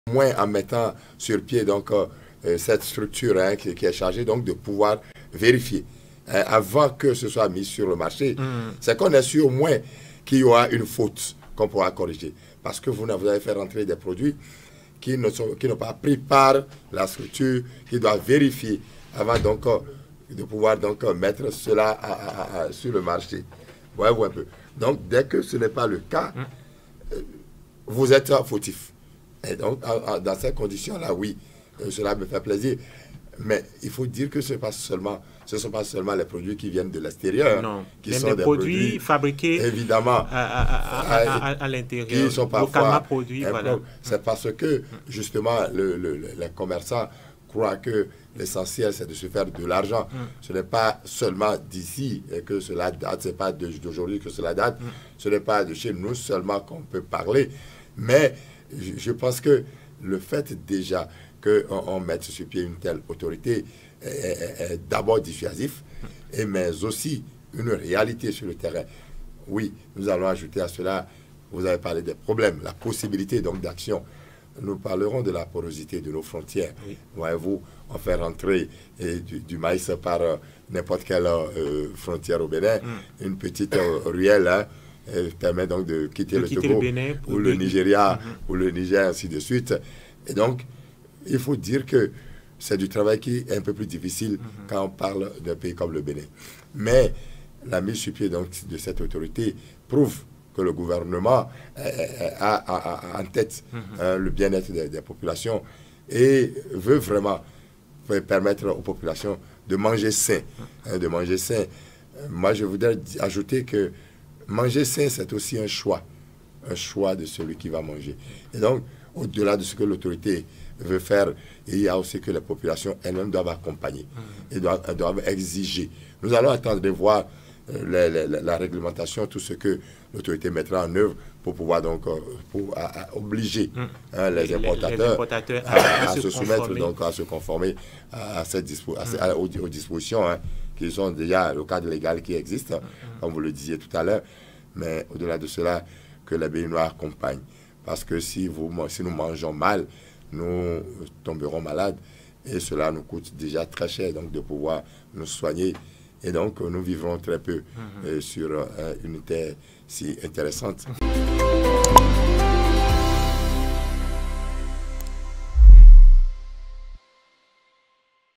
moins en mettant sur pied donc, cette structure hein, qui est chargée donc, de pouvoir vérifier hein, avant que ce soit mis sur le marché. C'est qu'on est sûr au moins qu'il y aura une faute qu'on pourra corriger. Parce que vous avez fait rentrer des produits qui n'ont pas pris par la structure, qui doivent vérifier avant donc, de pouvoir donc, mettre cela sur le marché. Voyez-vous un peu. Donc, dès que ce n'est pas le cas, vous êtes fautif. Et donc, dans ces conditions-là, oui, cela me fait plaisir. Mais il faut dire que ce ne sont pas seulement les produits qui viennent de l'extérieur, qui sont des produits fabriqués évidemment à l'intérieur, qui sont parfois produits. Voilà. C'est parce que justement les commerçants croient que l'essentiel c'est de se faire de l'argent. Ce n'est pas seulement d'ici que cela date, ce n'est pas d'aujourd'hui que cela date, ce n'est pas de chez nous seulement qu'on peut parler. Mais je pense que le fait déjà qu'on mette sur pied une telle autorité est d'abord dissuasif, mais aussi une réalité sur le terrain. Oui, nous allons ajouter à cela, vous avez parlé des problèmes, la possibilité donc d'action. Nous parlerons de la porosité de nos frontières. Oui. Voyez-vous, on fait rentrer du maïs par n'importe quelle frontière au Bénin, une petite ruelle, hein, permet donc de quitter le Togo, Bénin, ou le Nigeria, ou le Niger, ainsi de suite. Et donc, il faut dire que c'est du travail qui est un peu plus difficile quand on parle d'un pays comme le Bénin. Mais la mise sur pied donc, de cette autorité prouve que le gouvernement a en tête le bien-être des populations et veut vraiment permettre aux populations de manger sain. De manger sain. Moi, je voudrais ajouter que manger sain, c'est aussi un choix de celui qui va manger. Et donc, au-delà de ce que l'autorité veut faire, il y a aussi que les populations elles-mêmes doivent accompagner et doivent exiger. Nous allons attendre de voir la réglementation, tout ce que l'autorité mettra en œuvre pour pouvoir donc obliger les importateurs à se soumettre, donc à se conformer aux dispositions qui sont déjà le cadre légal qui existe, comme vous le disiez tout à l'heure. Mais au-delà de cela, que les Béninois accompagnent. Parce que si nous mangeons mal, nous tomberons malades et cela nous coûte déjà très cher donc de pouvoir nous soigner. Et donc, nous vivrons très peu sur une terre si intéressante.